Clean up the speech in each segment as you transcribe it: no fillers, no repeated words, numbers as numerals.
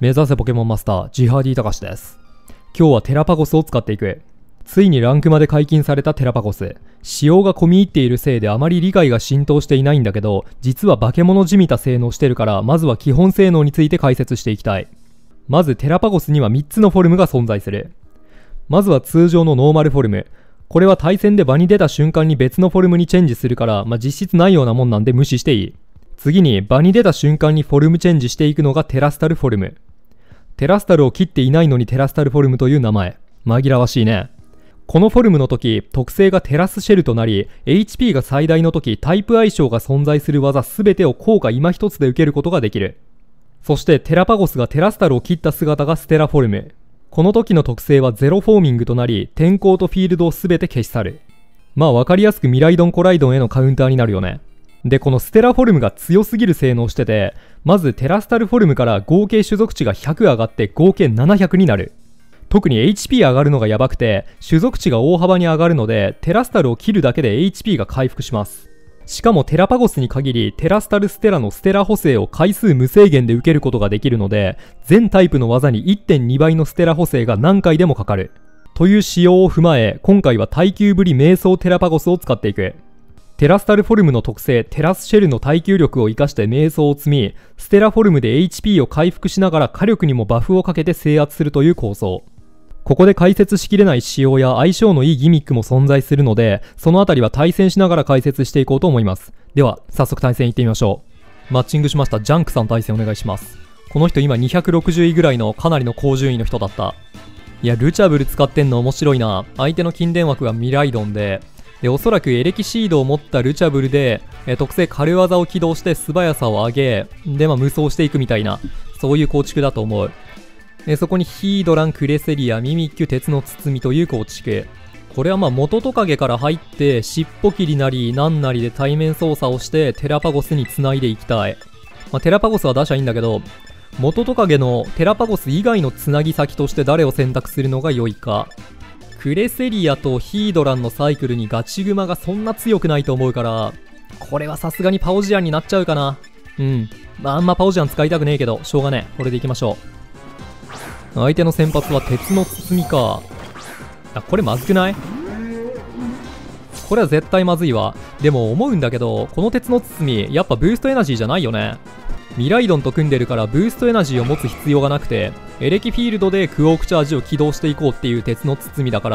目指せポケモンマスター、ジハーディたかしです。今日はテラパゴスを使っていく。ついにランクまで解禁されたテラパゴス。仕様が込み入っているせいであまり理解が浸透していないんだけど、実は化け物じみた性能してるから、まずは基本性能について解説していきたい。まずテラパゴスには3つのフォルムが存在する。まずは通常のノーマルフォルム。これは対戦で場に出た瞬間に別のフォルムにチェンジするから、実質ないようなもんなんで無視していい。次に場に出た瞬間にフォルムチェンジしていくのがテラスタルフォルム。テラスタルを切っていないのにテラスタルフォルムという名前。紛らわしいね。このフォルムの時、特性がテラスシェルとなり、HP が最大の時、タイプ相性が存在する技すべてを効果今一つで受けることができる。そしてテラパゴスがテラスタルを切った姿がステラフォルム。この時の特性はゼロフォーミングとなり、天候とフィールドをすべて消し去る。わかりやすくミライドンコライドンへのカウンターになるよね。で、このステラフォルムが強すぎる性能してて、まずテラスタルフォルムから合計種族値が100上がって合計700になる。特に HP 上がるのがやばくて、種族値が大幅に上がるので、テラスタルを切るだけで HP が回復します。しかもテラパゴスに限り、テラスタルステラのステラ補正を回数無制限で受けることができるので、全タイプの技に 1.2 倍のステラ補正が何回でもかかる。という仕様を踏まえ、今回は耐久ぶり瞑想テラパゴスを使っていく。テラスタルフォルムの特性、テラスシェルの耐久力を生かして瞑想を積み、ステラフォルムで HP を回復しながら火力にもバフをかけて制圧するという構想。ここで解説しきれない仕様や相性のいいギミックも存在するので、そのあたりは対戦しながら解説していこうと思います。では、早速対戦行ってみましょう。マッチングしました。ジャンクさん対戦お願いします。この人今260位ぐらいのかなりの高順位の人だった。いや、ルチャブル使ってんの面白いな。相手の金電枠がミライドンで、おそらくエレキシードを持ったルチャブルで、特性軽技を起動して素早さを上げ、で無双していくみたいな、そういう構築だと思う。そこにヒードラン、クレセリア、ミミッキュ、鉄の包みという構築。これは元トカゲから入って、尻尾切りなりなんなりで対面操作をしてテラパゴスに繋いでいきたい。テラパゴスは出しゃいいんだけど、元トカゲのテラパゴス以外の繋ぎ先として誰を選択するのが良いか。クレセリアとヒードランのサイクルにガチグマがそんな強くないと思うから、これはさすがにパオジアンになっちゃうかな。あんまパオジアン使いたくねえけど、しょうがねえ。これでいきましょう。相手の先発は鉄の包みか。これまずくない？これは絶対まずいわ。でも思うんだけど、この鉄の包み、やっぱブーストエナジーじゃないよね。ミライドンと組んでるからブーストエナジーを持つ必要がなくて、エレキフィールドでクオークチャージを起動していこうっていう鉄の包みだから、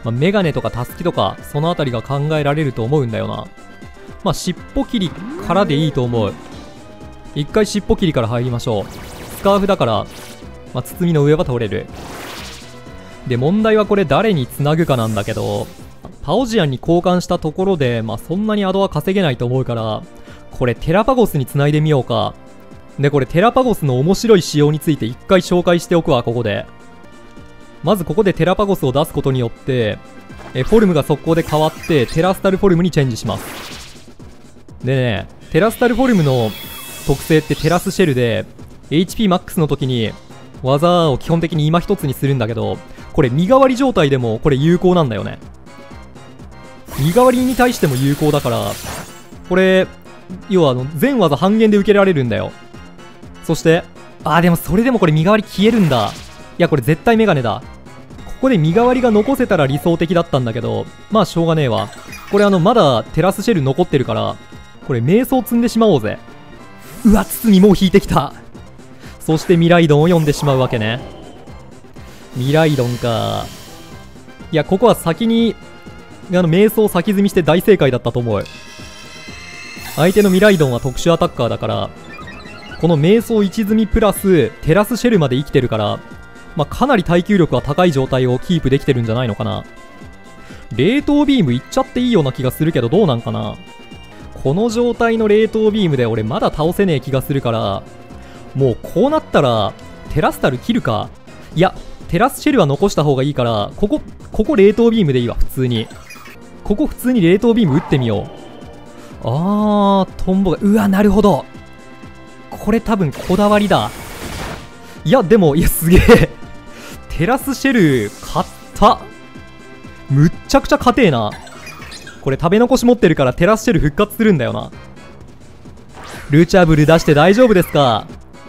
メガネとかタスキとかそのあたりが考えられると思うんだよな。尻尾切りからでいいと思う。一回尻尾切りから入りましょう。スカーフだから、包みの上は取れる。で、問題はこれ誰に繋ぐかなんだけど、パオジアンに交換したところで、そんなにアドは稼げないと思うから、これテラパゴスに繋いでみようか。で、これテラパゴスの面白い仕様について一回紹介しておくわ、ここで。まずここでテラパゴスを出すことによって、フォルムが速攻で変わってテラスタルフォルムにチェンジします。でね、テラスタルフォルムの特性ってテラスシェルで、HP マックスの時に技を基本的に今一つにするんだけど、これ身代わり状態でもこれ有効なんだよね。身代わりに対しても有効だから、これ、要は全技半減で受けられるんだよ。そして、でもそれでもこれ身代わり消えるんだ。いや、これ絶対メガネだ。ここで身代わりが残せたら理想的だったんだけど、しょうがねえわ。これまだテラスシェル残ってるから、これ瞑想積んでしまおうぜ。うわ、包みもう引いてきた。そしてミライドンを読んでしまうわけね。ミライドンか。いや、ここは先に、瞑想先積みして大正解だったと思う。相手のミライドンは特殊アタッカーだから、この瞑想1積みプラステラスシェルまで生きてるから、かなり耐久力は高い状態をキープできてるんじゃないのかな。冷凍ビームいっちゃっていいような気がするけど、どうなんかな。この状態の冷凍ビームで俺まだ倒せねえ気がするから、もうこうなったらテラスタル切るか。いや、テラスシェルは残した方がいいから、ここ冷凍ビームでいいわ。普通にここ普通に冷凍ビーム打ってみよう。トンボが、うわ、なるほど。これ多分こだわりだ。いや、でも、いや、すげえ。テラスシェル、買った。むっちゃくちゃ硬えな。これ食べ残し持ってるからテラスシェル復活するんだよな。ルチャブル出して大丈夫ですか？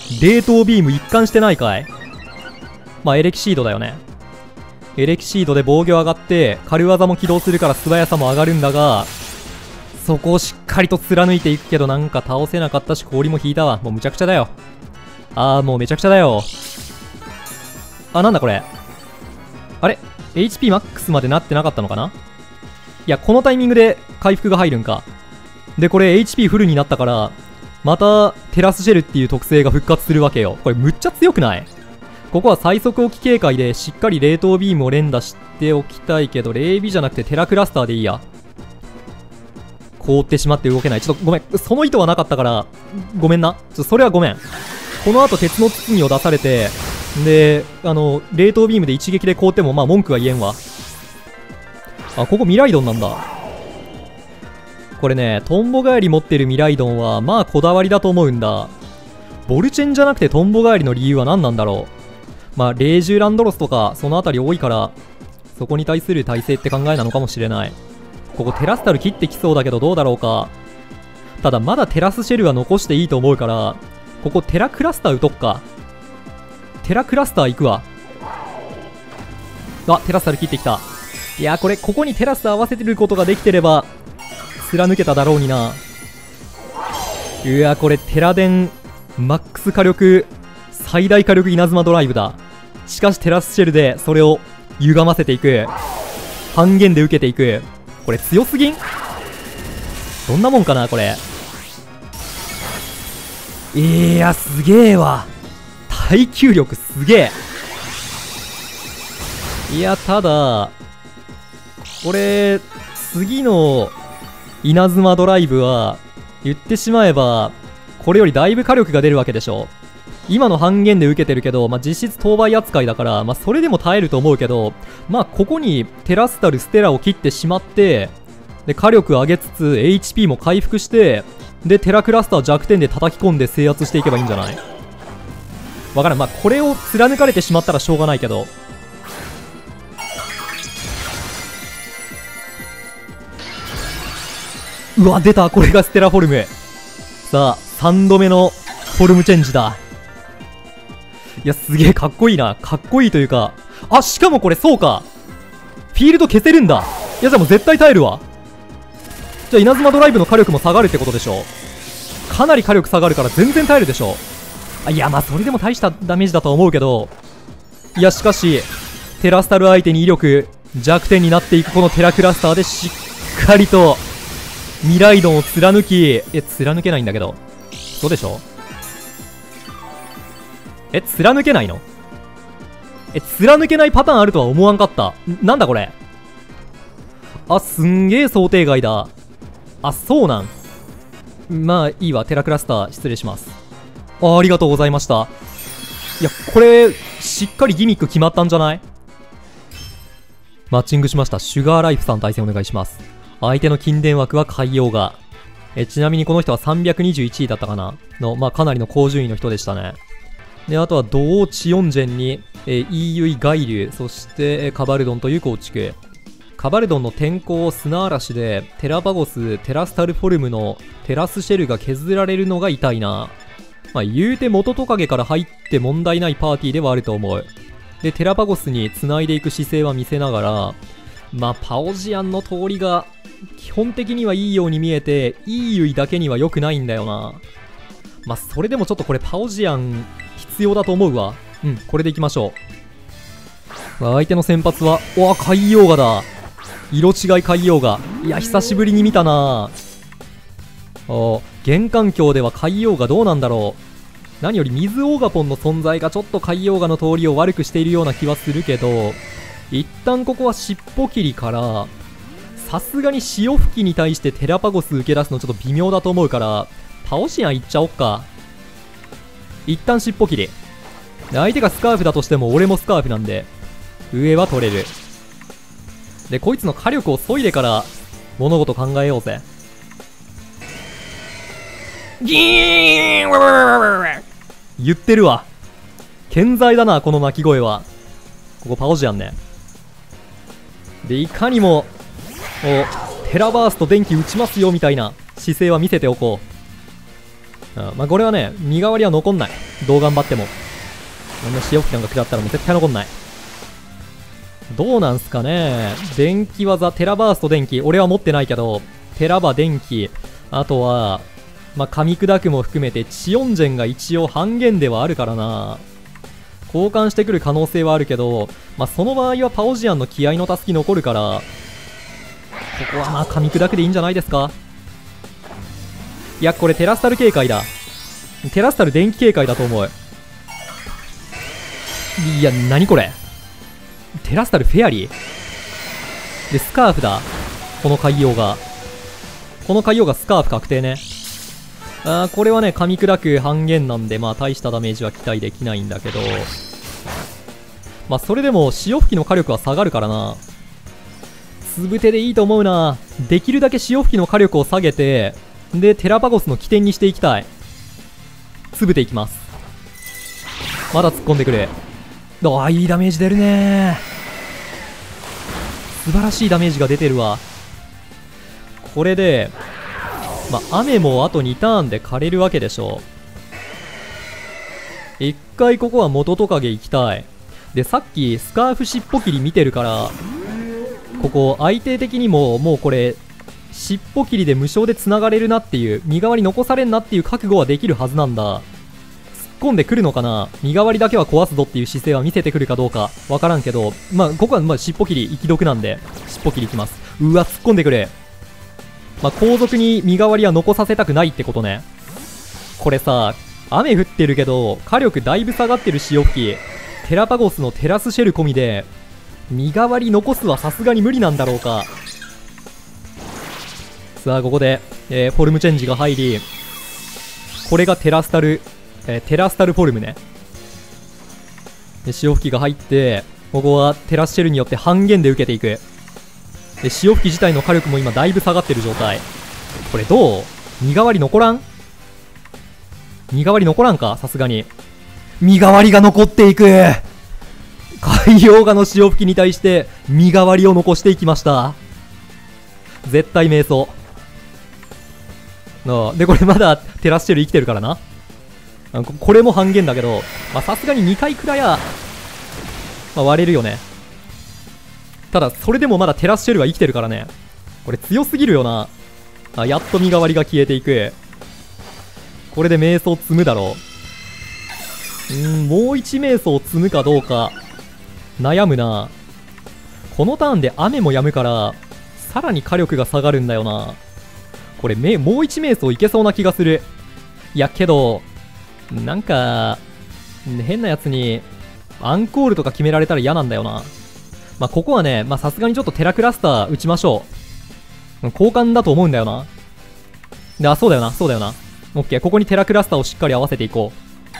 冷凍ビーム一貫してないかい。まあエレキシードだよね。エレキシードで防御上がって軽技も起動するから素早さも上がるんだが、そこをしっかりと貫いていくけど、なんか倒せなかったし氷も引いたわ。もうむちゃくちゃだよ。もうめちゃくちゃだよ。なんだこれ。あれ HP マックスまでなってなかったのかな。いや、このタイミングで回復が入るんか。で、これ HP フルになったから、またテラスシェルっていう特性が復活するわけよ。これむっちゃ強くない？ここは最速置き警戒でしっかり冷凍ビームを連打しておきたいけど、冷ビじゃなくてテラクラスターでいいや。凍ってしまって動けない。ちょっとごめん。その意図はなかったから、ごめんな。それはごめん。この後鉄の包みを出されて、で、冷凍ビームで一撃で凍ってもまあ文句は言えんわ。ここミライドンなんだ。これね、トンボ帰り持ってるミライドンはまあこだわりだと思うんだ。ボルチェンじゃなくてトンボ帰りの理由は何なんだろう。まあレージュランドロスとかそのあたり多いから、そこに対する耐性って考えなのかもしれない。ここテラスタル切ってきそうだけどどうだろうか。ただまだテラスシェルは残していいと思うから、ここテラクラスター打とっか。テラクラスター行くわ。テラスタル切ってきた。いやこれここにテラス合わせてることができてれば貫けただろうにな。うわこれテラデンマックス火力最大火力稲妻ドライブだ。しかしテラスシェルでそれを歪ませていく。半減で受けていく。これ強すぎん？どんなもんかなこれ。いやすげえわ。耐久力すげえ。いやただこれ次の稲妻ドライブは言ってしまえばこれよりだいぶ火力が出るわけでしょ。今の半減で受けてるけど、実質当倍扱いだから、それでも耐えると思うけど、ここにテラスタルステラを切ってしまって、で火力上げつつ HP も回復して、でテラクラスター弱点で叩き込んで制圧していけばいいんじゃない？わからん。これを貫かれてしまったらしょうがないけど。うわ出た。これがステラフォルム。さあ3度目のフォルムチェンジだ。いやすげえかっこいいな。かっこいいというか、しかもこれそうか、フィールド消せるんだ。いやじゃあもう絶対耐えるわ。じゃあ稲妻ドライブの火力も下がるってことでしょ。かなり火力下がるから全然耐えるでしょ。いやそれでも大したダメージだとは思うけど、いやしかしテラスタル相手に威力弱点になっていくこのテラクラスターでしっかりとミライドンを貫き、貫けないんだけど、そうでしょ。貫けないの？貫けないパターンあるとは思わんかった。なんだこれ。すんげえ想定外だ。そうなん。いいわ。テラクラスター失礼します。ありがとうございました。いやこれしっかりギミック決まったんじゃない？マッチングしました。シュガーライフさん対戦お願いします。相手の金電枠は海洋が。ちなみにこの人は321位だったかなの、かなりの高順位の人でしたね。で、あとは同チヨンジェンに、EU ガイリュ、そしてカバルドンという構築。カバルドンの天候砂嵐でテラバゴス、テラスタルフォルムのテラスシェルが削られるのが痛いな。言うて元トカゲから入って問題ないパーティーではあると思う。で、テラバゴスに繋いでいく姿勢は見せながら、パオジアンの通りが基本的にはいいように見えて、イーユイだけには良くないんだよな。それでもちょっとこれパオジアン必要だと思うわ。これでいきましょう。相手の先発は、海洋画だ。色違い海洋画。いや、久しぶりに見たな。現環境では海洋画どうなんだろう。何より水オーガポンの存在がちょっと海洋画の通りを悪くしているような気はするけど、一旦ここは尻尾切りから、さすがに潮吹きに対してテラパゴス受け出すのちょっと微妙だと思うから、パオシアンいっちゃおっか。一旦尻尾切り。相手がスカーフだとしても俺もスカーフなんで、上は取れる。で、こいつの火力を削いでから物事考えようぜ。ギーン言ってるわ。健在だな、この鳴き声は。ここパオジアンね。で、いかにも、テラバースト電気打ちますよみたいな姿勢は見せておこまあこれはね、身代わりは残んない。どう頑張っても。こんな潮吹きなんか食らったらもう絶対残んない。どうなんすかね。電気技、テラバースト電気。俺は持ってないけど、テラバ電気。あとは、まあ噛み砕くも含めて、チオンジェンが一応半減ではあるからな。交換してくる可能性はあるけど、まあその場合はパオジアンの気合のたすき残るから、ここはまあ噛み砕くでいいんじゃないですか。いや、これテラスタル警戒だ。テラスタル電気警戒だと思う。いや、何これ。テラスタルフェアリーで、スカーフだ。この海洋がスカーフ確定ね。これはね、噛み砕く半減なんで、まあ大したダメージは期待できないんだけど、まあそれでも潮吹きの火力は下がるからな。つぶてでいいと思うな。できるだけ潮吹きの火力を下げて、でテラパゴスの起点にしていきたい。つぶていきます。まだ突っ込んでくれ。いいダメージ出るね。素晴らしいダメージが出てるわ。これでまあ雨もあと2ターンで枯れるわけでしょ。一回ここは元トカゲ行きたい。でさっきスカーフ尻尾切り見てるから、ここ相手的にももうこれ尻尾切りで無償で繋がれるなっていう、身代わり残されんなっていう覚悟はできるはずなんだ。突っ込んでくるのかな。身代わりだけは壊すぞっていう姿勢は見せてくるかどうかわからんけど、まあここはまあ尻尾切り生き毒なんで尻尾切りいきます。うわ、突っ込んでくれ。まあ後続に身代わりは残させたくないってことね。これさ、雨降ってるけど火力だいぶ下がってる潮吹き、テラパゴスのテラスシェル込みで身代わり残すはさすがに無理なんだろうか。さあここで、フォルムチェンジが入り、これがテラスタルフォルムね。で潮吹きが入って、ここはテラスシェルによって半減で受けていく。で潮吹き自体の火力も今だいぶ下がってる状態。これどう？身代わり残らん？身代わり残らんか、さすがに。身代わりが残っていく。海洋画の潮吹きに対して身代わりを残していきました。絶対迷走。でこれまだテラスシェル生きてるからな。これも半減だけど、まあさすがに2回くらいは、まあ、割れるよね。ただそれでもまだテラスシェルは生きてるからね。これ強すぎるよな。やっと身代わりが消えていく。これで瞑想積むだろう。もう1瞑想積むかどうか悩むな。このターンで雨も止むからさらに火力が下がるんだよな。これもう1瞑想いけそうな気がする。いやけどなんか変なやつにアンコールとか決められたら嫌なんだよな。まあここはね、まあさすがにちょっとテラクラスター打ちましょう。交換だと思うんだよな。で、そうだよな、そうだよな。オッケー、ここにテラクラスターをしっかり合わせていこ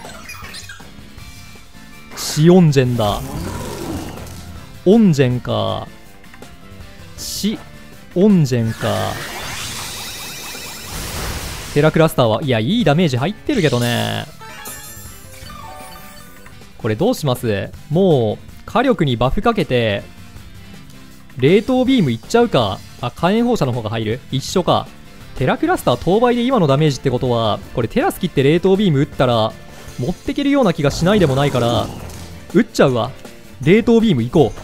う。チオンジェンだ。オンジェンか。チオンジェンか。テラクラスターは、いや、いいダメージ入ってるけどね。これどうします？もう、火力にバフかけて、冷凍ビームいっちゃうか。火炎放射の方が入る？一緒か。テラクラスター当倍で今のダメージってことは、これテラス切って冷凍ビーム打ったら、持ってけるような気がしないでもないから、打っちゃうわ。冷凍ビーム行こ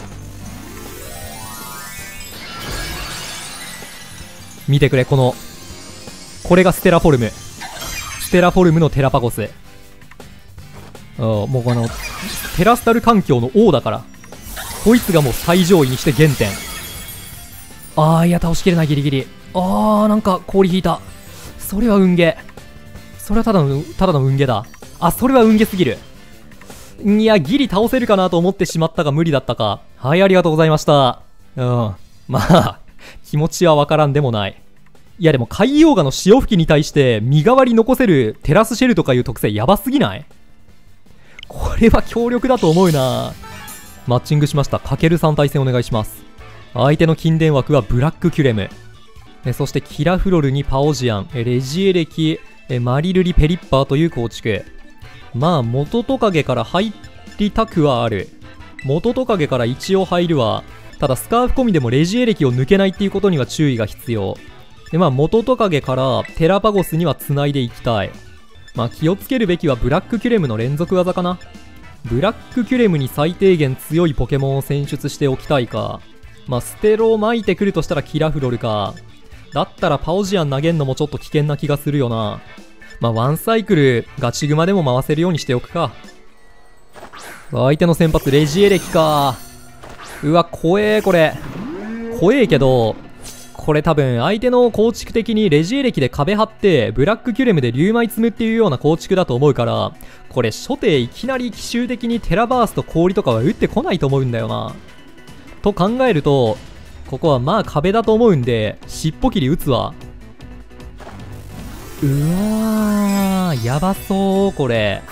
う。見てくれ、これがステラフォルム。ステラフォルムのテラパゴス。もうテラスタル環境の王だから。こいつがもう最上位にして原点。いや、倒しきれない、ギリギリ。なんか氷引いた。それは運ゲー。それはただの運ゲーだ。それは運ゲーすぎる。いや、ギリ倒せるかなと思ってしまったが無理だったか。はい、ありがとうございました。まあ、気持ちはわからんでもない。いやでも海洋画の潮吹きに対して身代わり残せるテラスシェルとかいう特性やばすぎない？これは強力だと思うな。マッチングしました。かける3対戦お願いします。相手の近電枠はブラックキュレム。そしてキラフロルにパオジアン、レジエレキ、マリルリペリッパーという構築。まあ元トカゲから入りたくはある。元トカゲから一応入るわ。ただスカーフ込みでもレジエレキを抜けないっていうことには注意が必要で、まあ元トカゲからテラパゴスには繋いでいきたい。 まあ気をつけるべきはブラックキュレムの連続技かな。ブラックキュレムに最低限強いポケモンを選出しておきたいか。まあステロを巻いてくるとしたらキラフロルか。だったらパオジアン投げんのもちょっと危険な気がするよな。まあワンサイクルガチグマでも回せるようにしておくか。相手の先発レジエレキか。うわ怖え。これ怖えけど、これ多分相手の構築的にレジエレキで壁張ってブラックキュレムで竜舞積むっていうような構築だと思うから、これ初手いきなり奇襲的にテラバースと氷とかは打ってこないと思うんだよな。と考えるとここはまあ壁だと思うんで尻尾切り打つわ。うわーやばそうこれ。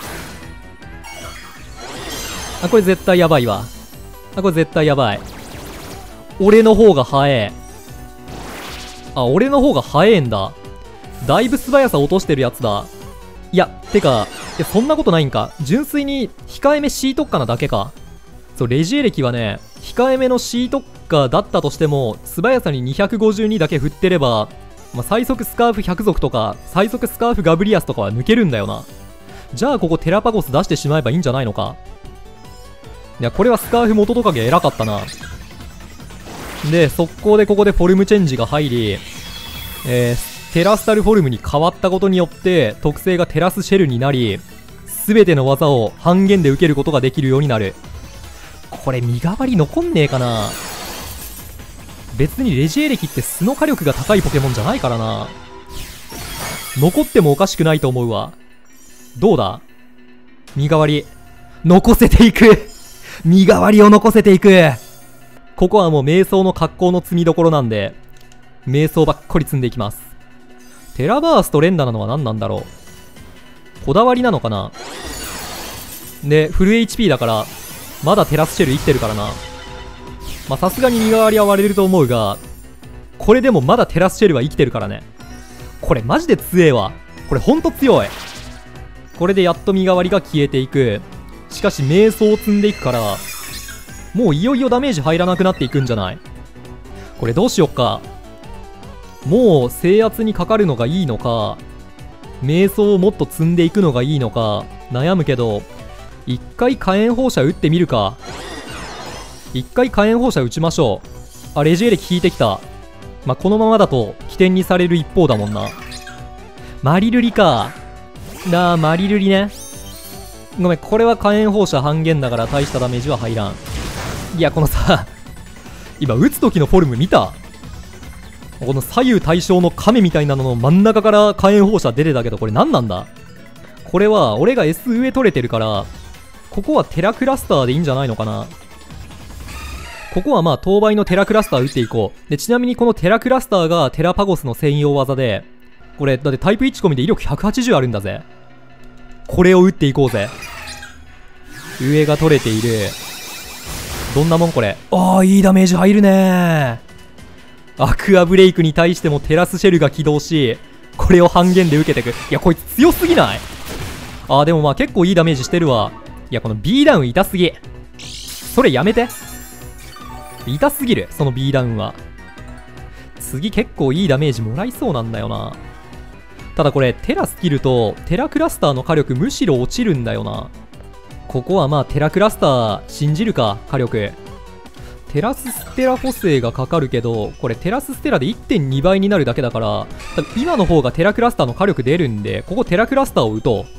あこれ絶対やばいわ。あこれ絶対やばい。俺の方が早え。あ俺の方が早えんだ。だいぶ素早さ落としてるやつだ。いやてかそんなことないんか。純粋に控えめ C 特化なだけか。そうレジエレキはね控えめの C 特化だったとしても素早さに252だけ振ってれば、まあ、最速スカーフ100族とか最速スカーフガブリアスとかは抜けるんだよな。じゃあここテラパゴス出してしまえばいいんじゃないのか。いやこれはスカーフ元トカゲ偉かったな。で速攻でここでフォルムチェンジが入り、テラスタルフォルムに変わったことによって特性がテラスシェルになり、全ての技を半減で受けることができるようになる。これ身代わり残んねえかな。別にレジエレキって素の火力が高いポケモンじゃないからな。残ってもおかしくないと思うわ。どうだ身代わり残せていく。身代わりを残せていく。ここはもう瞑想の格好の積みどころなんで瞑想ばっかり積んでいきます。テラバースと連打なのは何なんだろう。こだわりなのかな。でフル HP だからまだテラスシェル生きてるからな。まあさすがに身代わりは割れると思うが、これでもまだテラスシェルは生きてるからね。これマジで強えわ。これほんと強い。これでやっと身代わりが消えていく。しかし瞑想を積んでいくからもういよいよダメージ入らなくなっていくんじゃない。これどうしよっか。もう制圧にかかるのがいいのか瞑想をもっと積んでいくのがいいのか悩むけど、一回火炎放射打ってみるか。一回火炎放射打ちましょう。あレジエレキ引いてきた。まあこのままだと起点にされる一方だもんな。マリルリか。マリルリね。ごめんこれは火炎放射半減だから大したダメージは入らん。いやこのさ今打つ時のフォルム見た。この左右対称の亀みたいなのの真ん中から火炎放射出てたけど、これ何なんだ。これは俺が S 上取れてるからここはテラクラスターでいいんじゃないのかな。ここはまあ当倍のテラクラスター打っていこう。でちなみにこのテラクラスターがテラパゴスの専用技で、これだってタイプ1込みで威力180あるんだぜ。これを打っていこうぜ。上が取れている。どんなもんこれ。ああいいダメージ入るね。アクアブレイクに対してもテラスシェルが起動し、これを半減で受けてく。いやこいつ強すぎない？あーでもまあ結構いいダメージしてるわ。いやこの B ダウン痛すぎ。それやめて。痛すぎるその B ダウンは。次結構いいダメージもらいそうなんだよな。ただこれテラスキルとテラクラスターの火力むしろ落ちるんだよな。ここはまあテラクラスター信じるか。火力テラスステラ補正がかかるけど、これテラスステラで 1.2 倍になるだけだから、多分今の方がテラクラスターの火力出るんで、ここテラクラスターを打と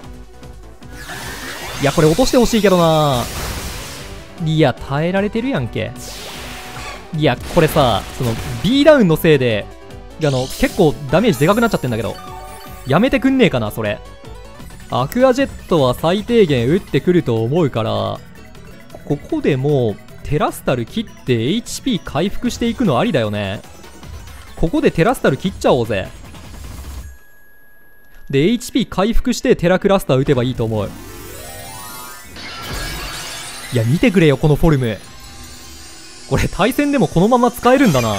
う。いやこれ落としてほしいけどな。いや耐えられてるやんけ。いやこれさその B ダウンのせいで結構ダメージでかくなっちゃってんだけど、やめてくんねえかなそれ。アクアジェットは最低限打ってくると思うから、ここでもうテラスタル切って HP 回復していくのありだよね。ここでテラスタル切っちゃおうぜ。で HP 回復してテラクラスター打てばいいと思う。いや見てくれよこのフォルム。これ対戦でもこのまま使えるんだな。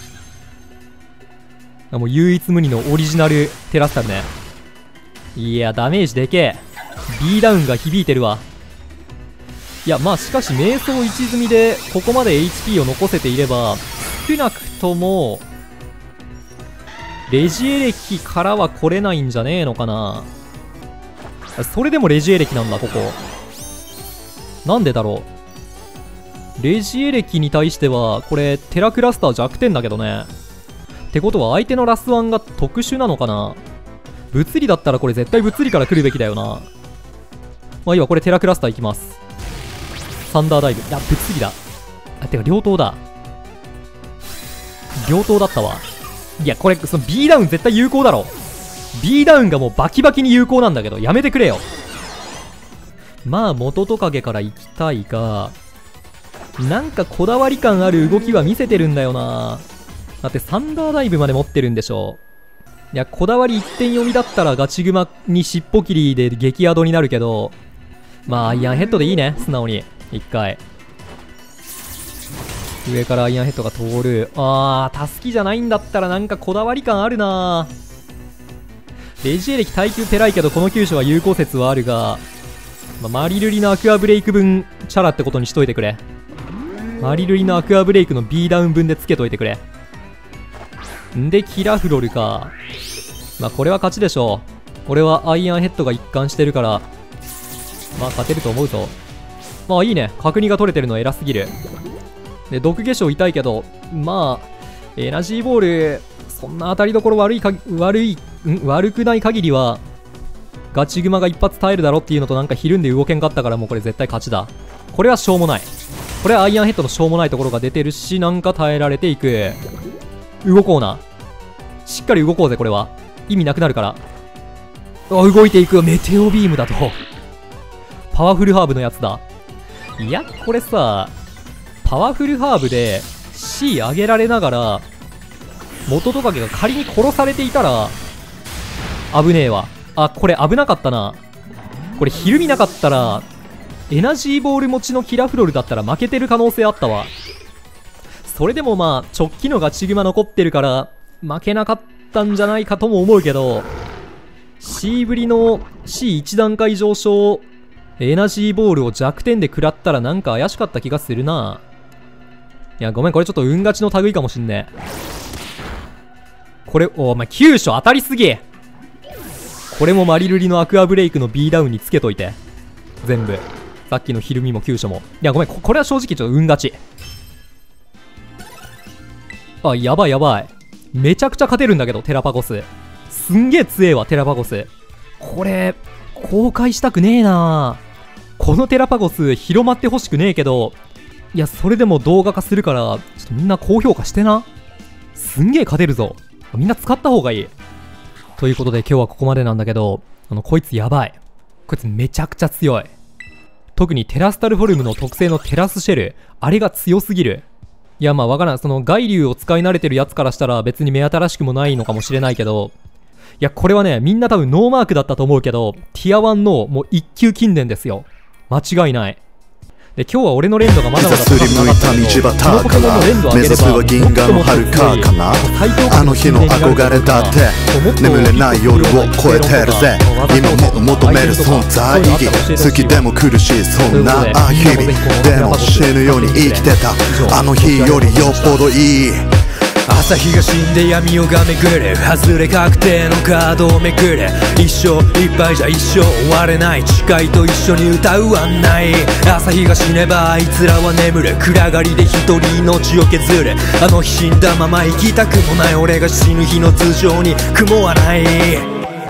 もう唯一無二のオリジナルテラスタルね。いやダメージでけえ。 B ダウンが響いてるわ。いやまあしかし瞑想一積みでここまで HP を残せていれば、少なくともレジエレキからは来れないんじゃねえのかな。 それでもレジエレキなんだ、ここ。なんでだろう。レジエレキに対しては、これ、テラクラスター弱点だけどね。ってことは、相手のラスワンが特殊なのかな。物理だったらこれ絶対物理から来るべきだよな。まあいいわ、これテラクラスターいきます。サンダーダイブ。いや、物理だ。あ、てか、両刀だ。両刀だったわ。いや、これ、その B ダウン絶対有効だろ。B ダウンがもうバキバキに有効なんだけど、やめてくれよ。まあ、元トカゲから行きたいが、なんかこだわり感ある動きは見せてるんだよな。だってサンダーダイブまで持ってるんでしょ。いや、こだわり1点読みだったらガチグマに尻尾切りで激アドになるけど、まあ、アイアンヘッドでいいね、素直に。一回。上からアイアンヘッドが通る。タスキじゃないんだったらなんかこだわり感あるな。レジエレキ耐久ペラいけどこの急所は有効説はあるが、マリルリのアクアブレイク分チャラってことにしといてくれ。マリルリのアクアブレイクの B ダウン分でつけといてくれ。んでキラフロルか。まあこれは勝ちでしょう。俺はアイアンヘッドが一貫してるから、まあ勝てると思うぞ。まあいいね、角煮が取れてるの偉すぎる。で毒化粧痛いけど、まあエナジーボールそんな当たりどころ悪くない限りはガチグマが一発耐えるだろっていうのと、なんかひるんで動けんかったから、もうこれ絶対勝ちだ。これはしょうもない。これはアイアンヘッドのしょうもないところが出てるし、なんか耐えられていく。動こうな。しっかり動こうぜ。これは意味なくなるから。動いていく。メテオビームだとパワフルハーブのやつだ。いや、これさ、パワフルハーブで C 上げられながら元トカゲが仮に殺されていたら危ねえわ。これ危なかったな。これひるみなかったらエナジーボール持ちのキラフロルだったら負けてる可能性あったわ。それでもまあ直帰のガチグマ残ってるから負けなかったんじゃないかとも思うけど、 C ぶりの C1 段階上昇エナジーボールを弱点で食らったらなんか怪しかった気がするな。いやごめん、これちょっと運勝ちの類かもしんねえ。これお前急所当たりすぎ。これもマリルリのアクアブレイクの B ダウンにつけといて、全部さっきのひるみも急所も。いやごめん、これは正直ちょっと運勝ち。やばいやばい。めちゃくちゃ勝てるんだけど、テラパゴスすんげえ強えわ。テラパゴスこれ公開したくねえな。このテラパゴス広まってほしくねえけど、いやそれでも動画化するから、ちょっとみんな高評価してな。すんげえ勝てるぞ。みんな使った方がいい。ということで今日はここまでなんだけど、こいつやばい。こいつめちゃくちゃ強い。特にテラスタルフォルムの特性のテラスシェル、あれが強すぎる。いやまあわからん、その外流を使い慣れてるやつからしたら別に目新しくもないのかもしれないけど、いやこれはね、みんな多分ノーマークだったと思うけど、ティア1のもう一級近伝ですよ。間違いない。で今日は俺の連動がまだまだ高くなかったけど、このポケモンの連動上げればもっともっと強い最強格の近伝になると思うから、眠れない夜を超えてるぜ。 今も求める存在意義、好きでも苦しいそんな日々でも死ぬように生きてたあの日よりよっぽどいい。朝日が死んで闇夜が巡る、外れ確定のカードをめくる。一生いっぱいじゃ一生終われない、誓いと一緒に歌う案内。朝日が死ねばあいつらは眠る、暗がりで一人命を削る。あの日死んだまま生きたくもない俺が死ぬ日の頭上に雲はない。